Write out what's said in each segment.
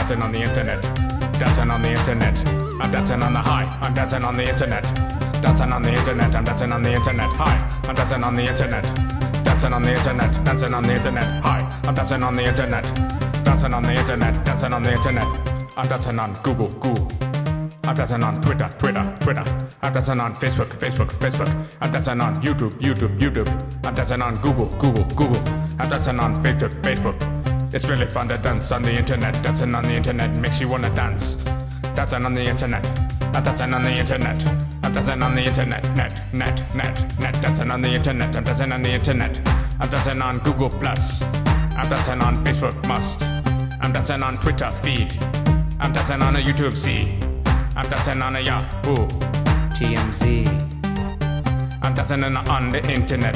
dancing on the internet. Dancing on the internet. I'm dancing on the high. I'm dancing on the internet. Dancing on the internet. I'm dancing on the internet. Hi. I'm dancing on the internet. Dancing on the internet. Dancing on the internet. Hi. I'm dancing on the internet. Dancing on the internet. Dancing on the internet. I'm dancing on Google. I'm dancing on Twitter. I'm dancing on Facebook. I'm dancing on YouTube. I'm dancing on Google. I'm dancing on Facebook. It's really fun to dance on the internet. Dancing on the internet makes you wanna dance. Dancing on the internet. I'm dancing on the internet. I'm dancing on the internet. Net. Dancing on the internet. I'm dancing on the internet. I'm dancing on Google Plus. I'm dancing on Facebook Must. I'm dancing on Twitter Feed. I'm dancing on a YouTube C. I'm dancing on a Yahoo TMZ. I'm dancing on the internet.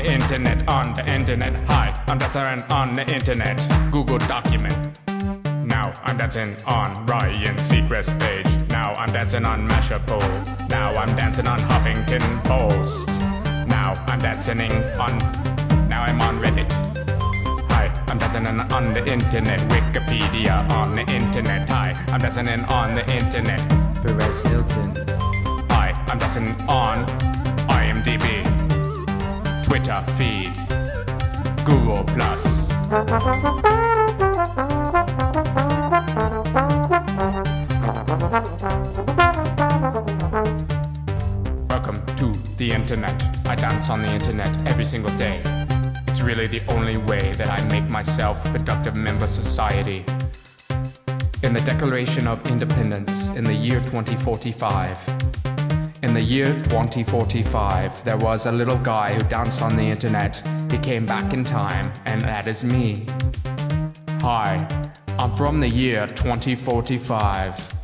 Hi, I'm dancing on the internet. Google Document. Now I'm dancing on Ryan Seacrest's page. Now I'm dancing on Mashable. Now I'm dancing on Huffington Post. Now I'm dancing on. Now I'm on Reddit. Hi, I'm dancing on the internet. Wikipedia on the internet. Hi, I'm dancing on the internet. Perez Hilton. Hi, I'm dancing on IMDb, Twitter Feed, Google Plus. Welcome to the internet. I dance on the internet every single day. It's really the only way that I make myself a productive member of society. In the Declaration of Independence in the year 2045, in the year 2045, there was a little guy who danced on the internet. He came back in time, and that is me. Hi, I'm from the year 2045.